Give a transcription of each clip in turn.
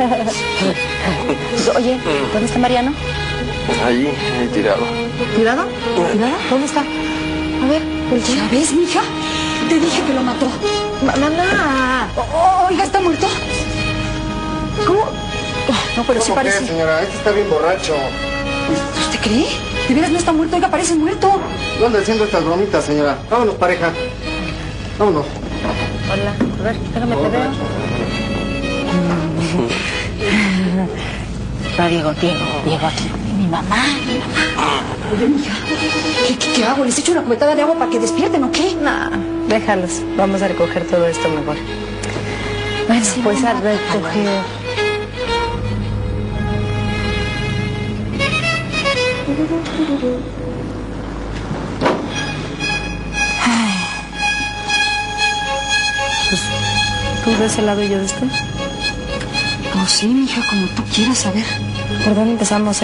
Oye, ¿dónde está Mariano? Ahí tirado. ¿Tirado? ¿Tirado? ¿Dónde está? A ver, ¿Ya ves, mija? Te dije que lo mató. Mamá. Oiga, ¿está muerto? ¿Cómo? No, pero sí parece. ¿Qué, señora? Este está bien borracho. ¿Usted cree? ¿De veras no está muerto? Oiga, parece muerto. ¿Dónde anda haciendo estas bromitas, señora? Vámonos, pareja. Vámonos. Hola. A ver, déjame te veo. No, Diego, aquí. Mi mamá. Oye, mija, ¿qué hago? ¿Les echo una cubetada de agua para que despierten o qué? No, déjalos. Vamos a recoger todo esto mejor. Bueno, sí, pues a recoger. Ay. Pues, tú de ese lado y yo de este. Oh, sí, mija, como tú quieras saber. ¿Por dónde empezamos,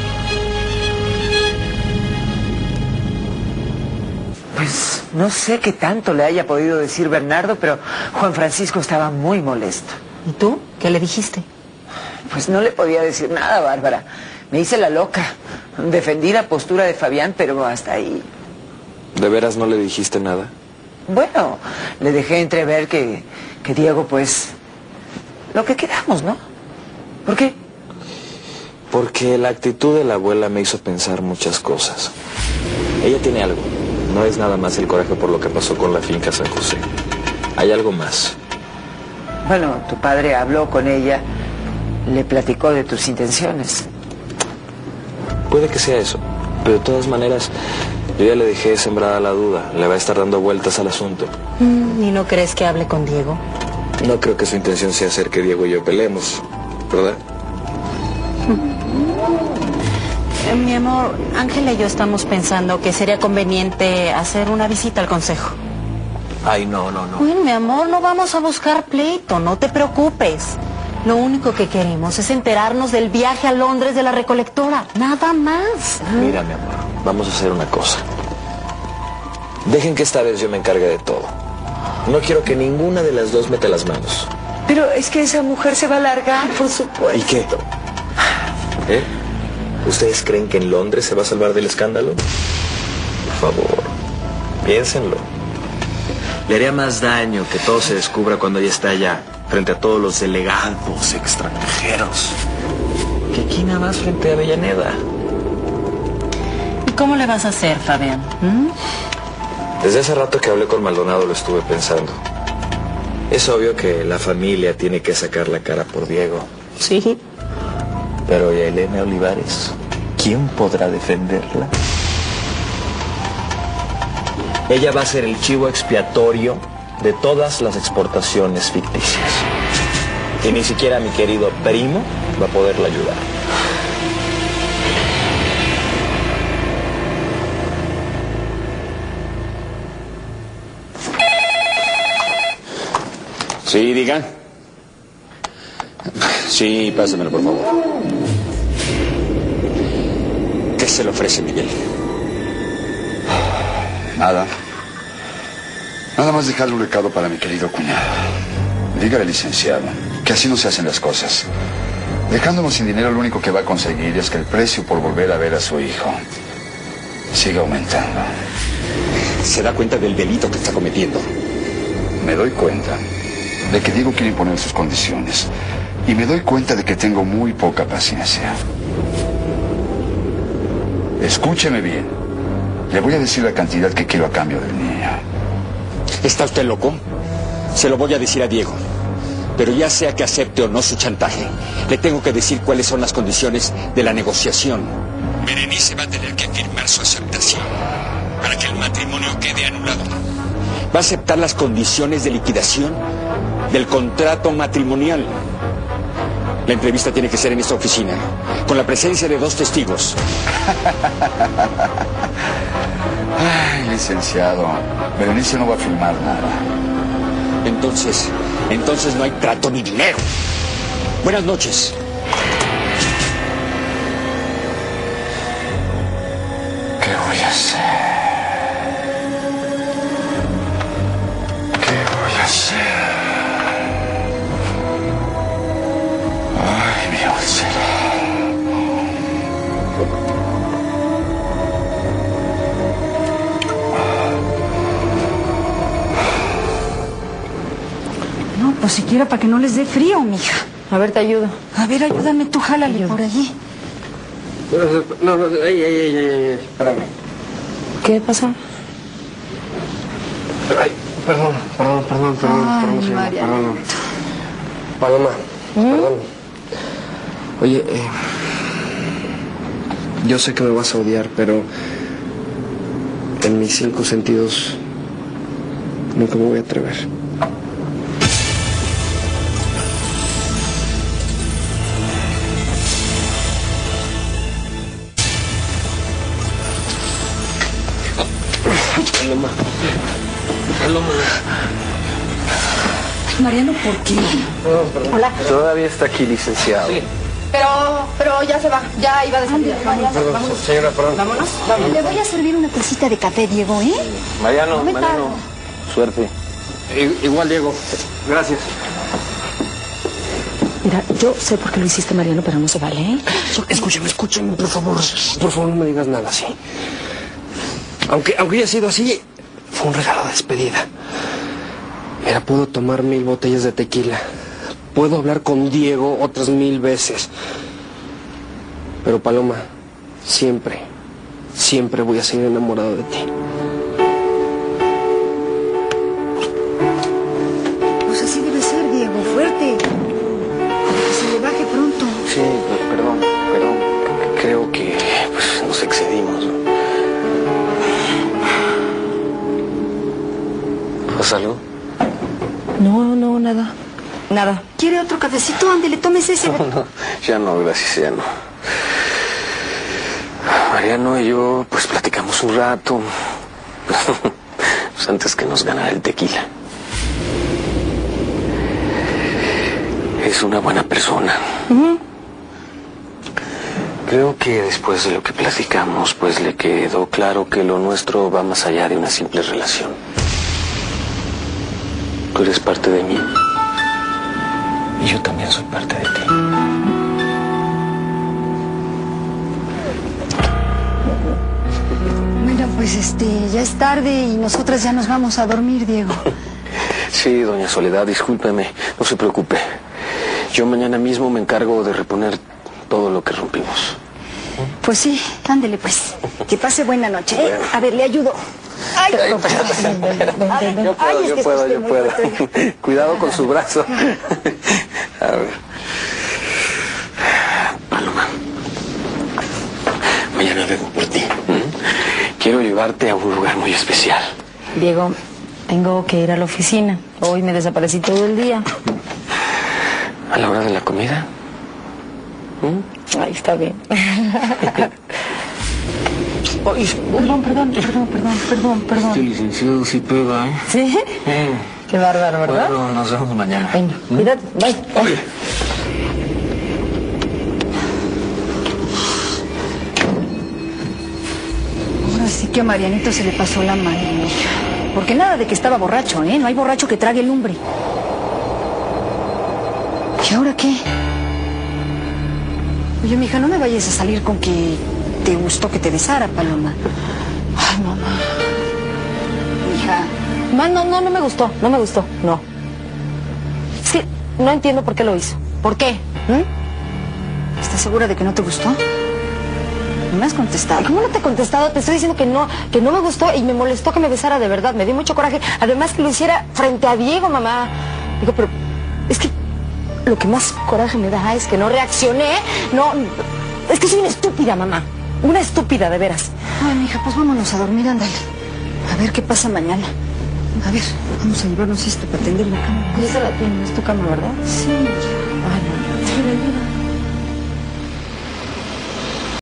Pues no sé qué tanto le haya podido decir Bernardo, pero Juan Francisco estaba muy molesto. ¿Y tú? ¿Qué le dijiste? Pues no le podía decir nada, Bárbara. Me hice la loca. Defendí la postura de Fabián, pero hasta ahí. ¿De veras no le dijiste nada? Bueno, le dejé entrever que Diego, pues, lo que quedamos, ¿no? ¿Por qué? Porque la actitud de la abuela me hizo pensar muchas cosas. Ella tiene algo. No es nada más el coraje por lo que pasó con la finca San José. Hay algo más. Bueno, tu padre habló con ella, le platicó de tus intenciones. Puede que sea eso, pero de todas maneras, yo ya le dejé sembrada la duda. Le va a estar dando vueltas al asunto. ¿Y no crees que hable con Diego? No creo que su intención sea hacer que Diego y yo peleemos, ¿verdad? Mi amor, Ángela y yo estamos pensando que sería conveniente hacer una visita al consejo. Ay, no. Bueno, mi amor, no vamos a buscar pleito, no te preocupes. Lo único que queremos es enterarnos del viaje a Londres de la recolectora, nada más. Mira, mi amor, vamos a hacer una cosa. Dejen que esta vez yo me encargue de todo. No quiero que ninguna de las dos meta las manos. Pero es que esa mujer se va a largar, por supuesto. ¿Y qué? ¿Eh? ¿Ustedes creen que en Londres se va a salvar del escándalo? Por favor, piénsenlo. Le haría más daño que todo se descubra cuando ella está allá, frente a todos los delegados extranjeros, que aquí nada más frente a Avellaneda. ¿Y cómo le vas a hacer, Fabián? Desde hace rato que hablé con Maldonado lo estuve pensando. Es obvio que la familia tiene que sacar la cara por Diego. Sí. Pero ¿y a Elena Olivares? ¿Quién podrá defenderla? Ella va a ser el chivo expiatorio de todas las exportaciones ficticias. Y ni siquiera mi querido primo va a poderla ayudar. Sí, diga. Sí, pásamelo, por favor. ¿Qué se le ofrece, Miguel? Nada. Nada más dejarle un recado para mi querido cuñado. Dígale, licenciado, que así no se hacen las cosas. Dejándonos sin dinero, lo único que va a conseguir es que el precio por volver a ver a su hijo siga aumentando. ¿Se da cuenta del delito que está cometiendo? Me doy cuenta de que Diego quiere imponer sus condiciones. Y me doy cuenta de que tengo muy poca paciencia. Escúcheme bien. Le voy a decir la cantidad que quiero a cambio del niño. ¿Está usted loco? Se lo voy a decir a Diego. Pero ya sea que acepte o no su chantaje, le tengo que decir cuáles son las condiciones de la negociación. Berenice va a tener que firmar su aceptación para que el matrimonio quede anulado. Va a aceptar las condiciones de liquidación del contrato matrimonial. La entrevista tiene que ser en esta oficina, con la presencia de 2 testigos. Ay, licenciado, Berenice no va a firmar nada. Entonces no hay trato ni dinero. Buenas noches. ¿Qué voy a hacer? ¿Qué voy a hacer? ser. No, pues siquiera para que no les dé frío, mija. A ver, te ayudo. A ver, ayúdame tú, jálale por allí. No, espérame. ¿Qué pasó? Ay, perdón, señora, María. perdón. Paloma, perdón. Oye, yo sé que me vas a odiar, pero en mis 5 sentidos nunca me voy a atrever. Paloma. Mariano, ¿por qué? Hola. Todavía está aquí, licenciado. Sí. Pero ya se va. Ya iba de salida. Perdón, señora, perdón. Vámonos. Le voy a servir una tacita de café, Diego, ¿eh? Mariano, me Mariano, tardo. suerte. Igual, Diego. Gracias. Mira, yo sé por qué lo hiciste, Mariano, pero no se vale, ¿eh? Escúchame, por favor. Por favor, no me digas nada así. Aunque haya sido así, fue un regalo de despedida. Mira, puedo tomar 1000 botellas de tequila. Puedo hablar con Diego otras 1000 veces. Pero, Paloma, siempre voy a seguir enamorado de ti. Pues así debe ser, Diego, fuerte. Para que se le baje pronto. Sí, perdón. Creo que pues, nos excedimos, ¿no? ¿Pasa algo? No, nada. Nada. ¿Quiere otro cafecito? Ándele, tómese ese. No, ya no, gracias, ya no. Mariano y yo, pues platicamos un rato. Pues antes que nos ganara el tequila. Es una buena persona. Creo que después de lo que platicamos, pues le quedó claro que lo nuestro va más allá de una simple relación. Tú eres parte de mí. Y yo también soy parte de ti. Mira, pues ya es tarde y nosotras ya nos vamos a dormir, Diego. Sí, doña Soledad, discúlpeme. No se preocupe. Yo mañana mismo me encargo de reponer todo lo que rompimos. Pues sí, ándele pues. Que pase buena noche, ¿eh? A ver, le ayudo. Ay, ven. Yo puedo. Cuidado con su brazo. A ver. Paloma. Mañana vengo por ti. Quiero llevarte a un lugar muy especial. Diego, tengo que ir a la oficina. Hoy me desaparecí todo el día. ¿A la hora de la comida? Ay, está bien. Perdón. Este licenciado sí pega, ¿eh? ¿Sí? Qué bárbaro, ¿verdad? Bueno, nos vemos mañana. Venga, cuídate. Bye. Ahora sí que a Marianito se le pasó la mano, hija. Porque nada de que estaba borracho, ¿eh? No hay borracho que trague lumbre. ¿Y ahora qué? Oye, mija, no me vayas a salir con que te gustó que te besara, Paloma. Ay, mamá. Hija. No me gustó. No. Es que no entiendo por qué lo hizo. ¿Por qué? ¿Estás segura de que no te gustó? No me has contestado. ¿Cómo no te he contestado? Te estoy diciendo que no me gustó y me molestó que me besara de verdad. Me dio mucho coraje. Además que lo hiciera frente a Diego, mamá. Digo, pero es que lo que más coraje me da es que no reaccioné. No, es que soy una estúpida, mamá. Una estúpida, de veras. Ay, mija, pues vámonos a dormir, ándale. A ver qué pasa mañana. A ver, vamos a llevarnos esto para tender la cama. Ya se la tienes, es tu cama, ¿verdad? Sí. Ay, no.